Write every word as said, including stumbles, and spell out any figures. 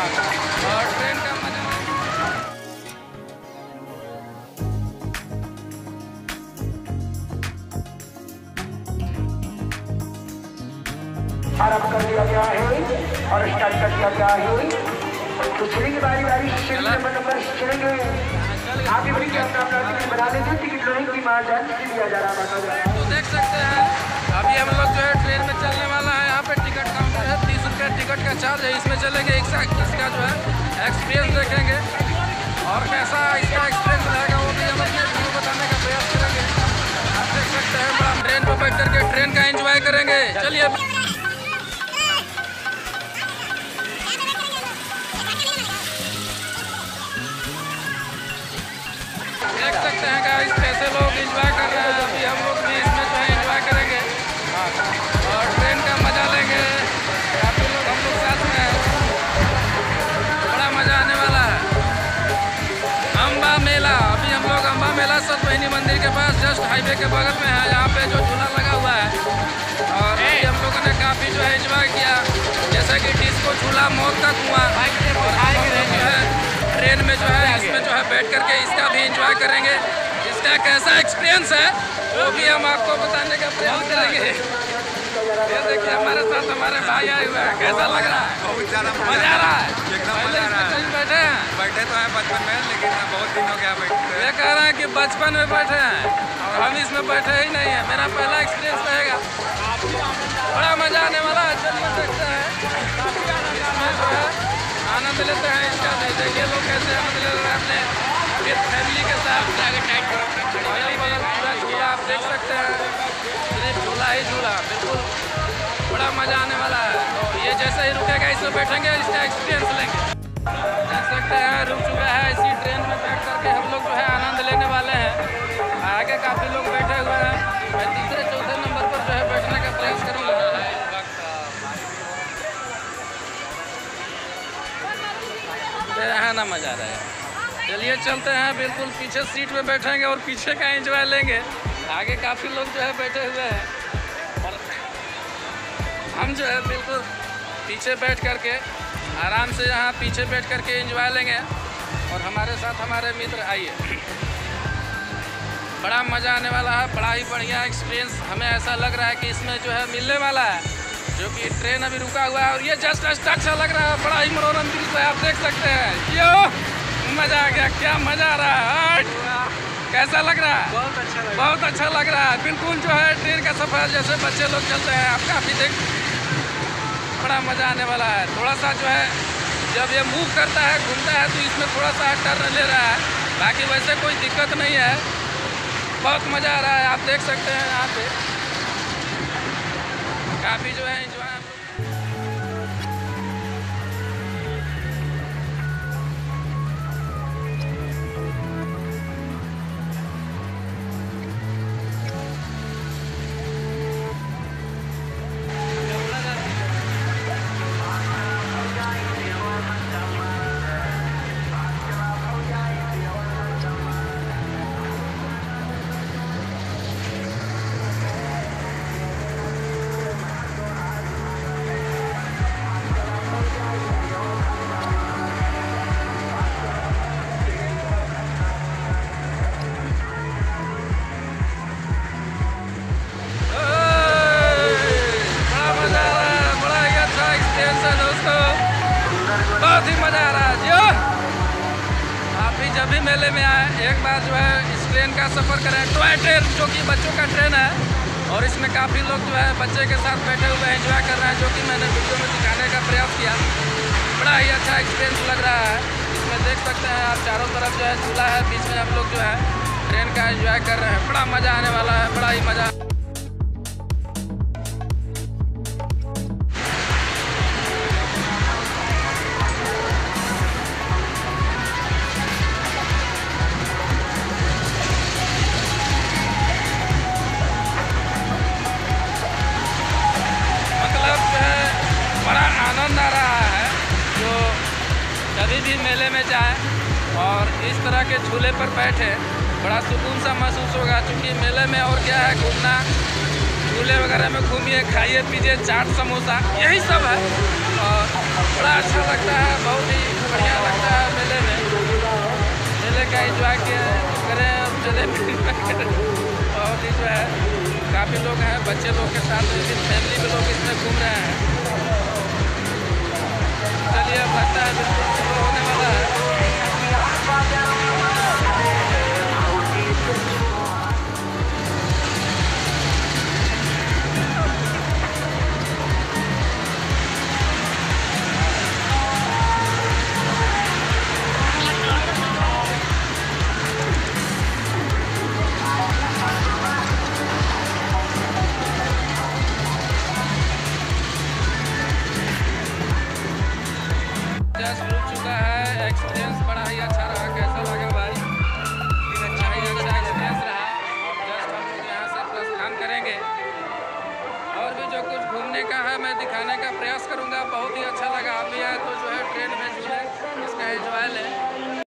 और ट्रेन का मजा आरम्भ कर दिया गया है और स्टार्ट कर दिया गया है। तो चलेंगे बारी बारी नंबर नंबर चलेंगे आगे बढ़ी के अपना अपना टिकट बना लेंगे। टिकट लेने की मार्जिन दिया जा रहा है। तो देख सकते हैं अभी हम लोग जो है ट्रेन में चलने वाला है। यहाँ पे टिकट काउंटर है, तीस रुपये टिकट का चार्ज है। इसमें चलेंगे इसका इसका जो है एक्सपीरियंस देखेंगे और कैसा इसका एक्सपीरियंस रहेगा वो भी हम अपने बताने का प्रयास करेंगे। आप देख सकते हैं हम ट्रेन पर बैठ करके ट्रेन का एंजॉय करेंगे। चलिए देख सकते हैं गाइस कैसे लोग एंजॉय कर रहे हैं। अभी हम लोग भी इसमें जो है एंजॉय करेंगे और ट्रेन का मजा लेंगे। काफी लोग हम लोग साथ में हैं, बड़ा मजा आने वाला है। अम्बा मेला, अभी हम लोग अम्बा मेला सतबहिनी मंदिर के पास जस्ट हाईवे के बगल में है। यहाँ पे जो झूला लगा हुआ है और अभी हम लोगों ने काफ़ी जो है एंजॉय किया, जैसे कि डिस्को झूला, मौत का कुआं। जो है ट्रेन में जो है इसमें जो है बैठ करके इसका भी एंजॉय करेंगे। इसका कैसा एक्सपीरियंस है वो भी हम आपको बताने का प्रयास करेंगे। ये देखिए हमारे साथ हमारे भाई आए हुए हैं, कैसा लग रहा है? बहुत ज़्यादा मजा आ रहा है। एकदम मजा आ रहा है। कहीं बैठे हैं? बैठे तो हैं बचपन में, लेकिन बहुत दिन हो गया बैठे। ये कह रहे हैं कि बचपन में बैठे हैं और हम इसमें बैठे ही नहीं है। मेरा पहला एक्सपीरियंस रहेगा, बड़ा मजा आने वाला है। चलिए देखते हैं इसमें जो है आनंद लेते हैं इसका। देखिए लोग कैसे आनंद ले रहे हैं अपने फैमिली के साथ। झूला आप देख सकते हैं, सिर्फ झूला ही झूला, बिल्कुल बड़ा मजा आने वाला है। तो ये जैसे ही रुकेगा इसमें बैठेंगे, इसका एक्सपीरियंस लेंगे। देख सकते हैं रुक चुका है। इसी ट्रेन में बैठ करके हम लोग जो है आनंद लेने वाले हैं। आगे काफ़ी लोग बैठे हुए हैं। मैं तीसरे चौथे नंबर पर जो है बैठने का प्रयास करूँगा। है ना मजा आ रहा है। चलिए चलते हैं, बिल्कुल पीछे सीट में बैठेंगे और पीछे का एंजॉय लेंगे। आगे काफ़ी लोग जो है बैठे हुए हैं और हम जो है बिल्कुल पीछे बैठ करके आराम से यहाँ पीछे बैठ करके एंजॉय लेंगे। और हमारे साथ हमारे मित्र आइए, बड़ा मज़ा आने वाला है। बड़ा ही बढ़िया एक्सपीरियंस हमें ऐसा लग रहा है कि इसमें जो है मिलने वाला है, जो कि ट्रेन अभी रुका हुआ है और ये जस्ट जस्ट अच्छा लग रहा है। बड़ा ही मनोरंजन दृश्य है, आप देख सकते हैं। यो मज़ा आ गया, क्या मज़ा आ रहा है। कैसा लग रहा है? बहुत अच्छा लगा, बहुत अच्छा लग रहा है। बिल्कुल जो है ट्रेन का सफ़र जैसे बच्चे लोग चलते हैं, आप काफ़ी देख बड़ा मज़ा आने वाला है। थोड़ा सा जो है जब ये मूव करता है, घूमता है, तो इसमें थोड़ा सा टर्न ले रहा है। बाकी वैसे कोई दिक्कत नहीं है, बहुत मज़ा आ रहा है। आप देख सकते हैं यहाँ पे काफ़ी जो है एंजॉय। बहुत ही मज़ा आ रहा है जी। आप भी जब भी मेले में आए एक बार जो है इस ट्रेन का सफ़र करें। टॉय ट्रेन जो कि बच्चों का ट्रेन है और इसमें काफ़ी लोग जो है बच्चे के साथ बैठे हुए एंजॉय कर रहे हैं, जो कि मैंने वीडियो में दिखाने का प्रयास किया। बड़ा ही अच्छा एक्सपीरियंस लग रहा है। इसमें देख सकते हैं आप चारों तरफ जो है झूला है, बीच में हम लोग जो है ट्रेन का एंजॉय कर रहे हैं। बड़ा मज़ा आने वाला है, बड़ा ही मज़ा। आनंद आ रहा है। जो कभी भी मेले में जाए और इस तरह के झूले पर बैठे, बड़ा सुकून सा महसूस होगा। क्योंकि मेले में और क्या है, घूमना, झूले वगैरह में घूमिए, खाइए पीजिए, चाट समोसा, यही सब है। और बड़ा अच्छा लगता है, बहुत ही बढ़िया लगता है मेले में। मेले का इंजॉय करें और जलेबी बहुत ही जो है काफ़ी लोग हैं, बच्चे लोग के साथ फैमिली में लोग इसमें घूम रहे हैं। चलिए अब लगता है बिल्कुल शुरू होने वाला है। जस्ट रुक चुका है, एक्सपीरियंस बड़ा ही अच्छा रहा। कैसा लगा भाई? बड़ा ही अच्छा एक्सपीरियंस रहा। जस्ट हम लोग यहाँ से प्रस्थान करेंगे और भी जो कुछ घूमने का है मैं दिखाने का प्रयास करूँगा। बहुत ही अच्छा